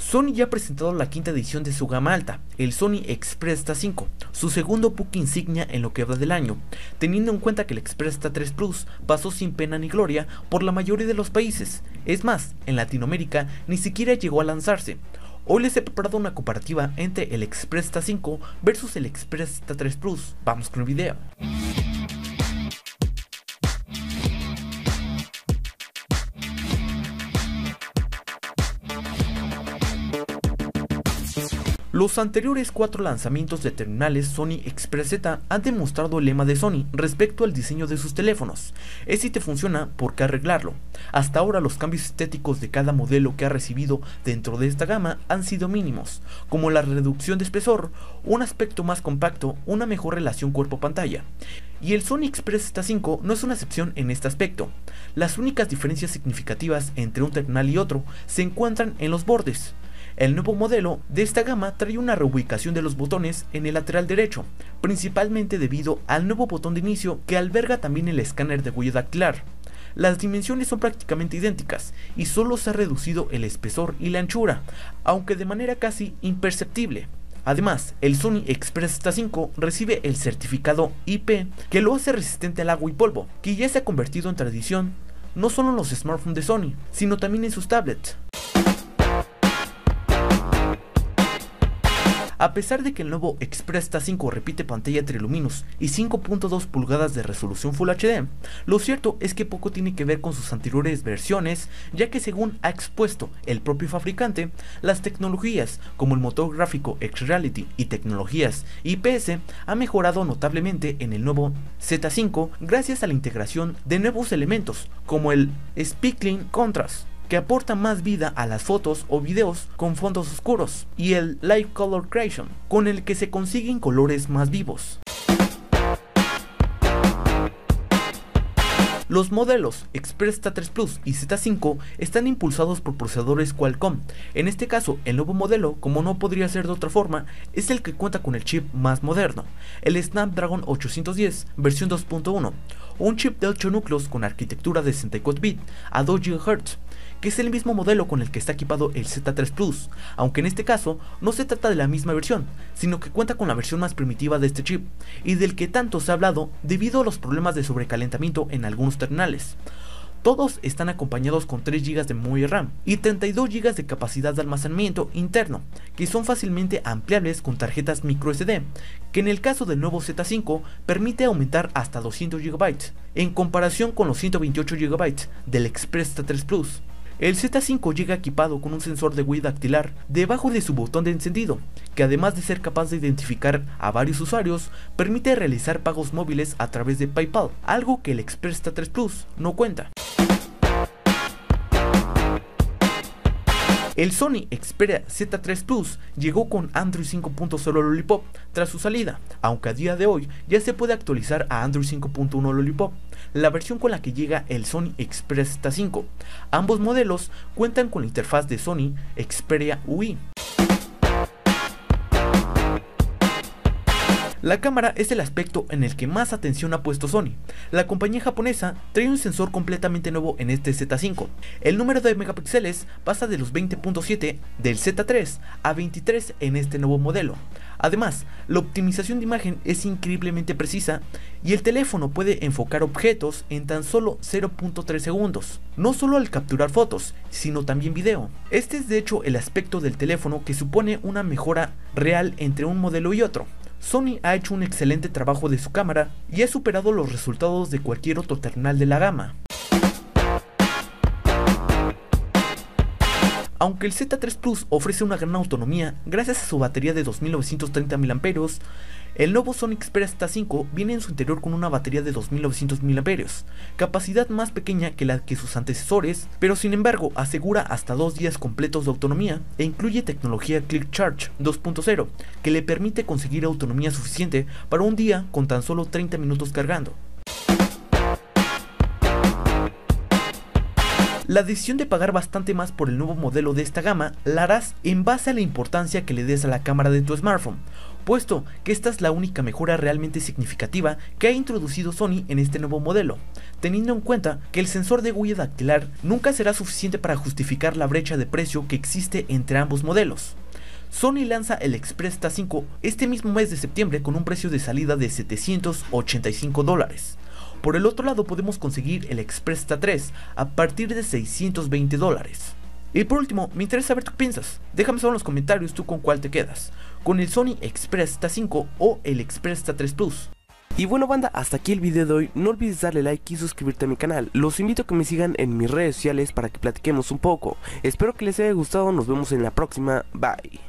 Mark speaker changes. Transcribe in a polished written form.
Speaker 1: Sony ya ha presentado la quinta edición de su gama alta, el Sony Xperia 5, su segundo buque insignia en lo que va del año, teniendo en cuenta que el Xperia 3 Plus pasó sin pena ni gloria por la mayoría de los países. Es más, en Latinoamérica ni siquiera llegó a lanzarse. Hoy les he preparado una comparativa entre el Xperia 5 versus el Xperia 3 Plus. Vamos con el video. Los anteriores 4 lanzamientos de terminales Sony Xperia Z han demostrado el lema de Sony respecto al diseño de sus teléfonos: es si te funciona, ¿por qué arreglarlo? Hasta ahora los cambios estéticos de cada modelo que ha recibido dentro de esta gama han sido mínimos, como la reducción de espesor, un aspecto más compacto, una mejor relación cuerpo-pantalla. Y el Sony Xperia Z5 no es una excepción en este aspecto. Las únicas diferencias significativas entre un terminal y otro se encuentran en los bordes. El nuevo modelo de esta gama trae una reubicación de los botones en el lateral derecho, principalmente debido al nuevo botón de inicio que alberga también el escáner de huella dactilar. Las dimensiones son prácticamente idénticas y solo se ha reducido el espesor y la anchura, aunque de manera casi imperceptible. Además, el Sony Xperia Z5 recibe el certificado IP que lo hace resistente al agua y polvo, que ya se ha convertido en tradición no solo en los smartphones de Sony, sino también en sus tablets. A pesar de que el nuevo Xperia Z5 repite pantalla Triluminous y 5.2 pulgadas de resolución Full HD, lo cierto es que poco tiene que ver con sus anteriores versiones, ya que según ha expuesto el propio fabricante, las tecnologías como el motor gráfico X-Reality y tecnologías IPS han mejorado notablemente en el nuevo Z5 gracias a la integración de nuevos elementos como el Speckling Contrast, que aporta más vida a las fotos o videos con fondos oscuros, y el Live Color Creation, con el que se consiguen colores más vivos. Los modelos Xperia 3 Plus y Z5 están impulsados por procesadores Qualcomm. En este caso, el nuevo modelo, como no podría ser de otra forma, es el que cuenta con el chip más moderno, el Snapdragon 810 versión 2.1, un chip de 8 núcleos con arquitectura de 64 bits a 2 GHz, que es el mismo modelo con el que está equipado el Z3 Plus, aunque en este caso no se trata de la misma versión, sino que cuenta con la versión más primitiva de este chip, y del que tanto se ha hablado debido a los problemas de sobrecalentamiento en algunos terminales. Todos están acompañados con 3 GB de memoria RAM y 32 GB de capacidad de almacenamiento interno, que son fácilmente ampliables con tarjetas microSD, que en el caso del nuevo Z5 permite aumentar hasta 200 GB, en comparación con los 128 GB del Xperia 3 Plus. El Z5 llega equipado con un sensor de huella dactilar debajo de su botón de encendido, que además de ser capaz de identificar a varios usuarios, permite realizar pagos móviles a través de PayPal, algo que el Xperia 3 Plus no cuenta. El Sony Xperia Z3 Plus llegó con Android 5.0 Lollipop tras su salida, aunque a día de hoy ya se puede actualizar a Android 5.1 Lollipop, la versión con la que llega el Sony Xperia Z5. Ambos modelos cuentan con la interfaz de Sony Xperia UI. La cámara es el aspecto en el que más atención ha puesto Sony. La compañía japonesa trae un sensor completamente nuevo en este Z5. El número de megapíxeles pasa de los 20.7 del Z3 a 23 en este nuevo modelo. Además, la optimización de imagen es increíblemente precisa y el teléfono puede enfocar objetos en tan solo 0.3 segundos, no solo al capturar fotos, sino también video. Este es de hecho el aspecto del teléfono que supone una mejora real entre un modelo y otro. Sony ha hecho un excelente trabajo de su cámara y ha superado los resultados de cualquier otro terminal de la gama. Aunque el Z3 Plus ofrece una gran autonomía gracias a su batería de 2930 mAh, el nuevo Sony Xperia Z5 viene en su interior con una batería de 2900 mAh, capacidad más pequeña que la que sus antecesores, pero sin embargo asegura hasta 2 días completos de autonomía e incluye tecnología Click Charge 2.0, que le permite conseguir autonomía suficiente para un día con tan solo 30 minutos cargando. La decisión de pagar bastante más por el nuevo modelo de esta gama la harás en base a la importancia que le des a la cámara de tu smartphone. puesto que esta es la única mejora realmente significativa que ha introducido Sony en este nuevo modelo, teniendo en cuenta que el sensor de huella dactilar nunca será suficiente para justificar la brecha de precio que existe entre ambos modelos. Sony lanza el Xpress 5 este mismo mes de septiembre con un precio de salida de $785. Por el otro lado podemos conseguir el Xpress 3 a partir de $620. Y por último, me interesa saber qué piensas. Déjame saber en los comentarios tú con cuál te quedas, con el Sony Xpress 5 o el Xpress 3 Plus.
Speaker 2: Y bueno banda, hasta aquí el video de hoy. No olvides darle like y suscribirte a mi canal. Los invito a que me sigan en mis redes sociales para que platiquemos un poco. Espero que les haya gustado, nos vemos en la próxima, bye.